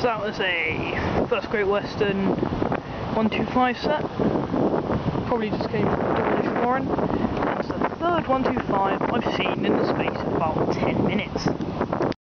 that was a first Great Western 125 set. Probably just came from Dawlish Warren. That's the third 125 I've seen in the space of about 10 minutes.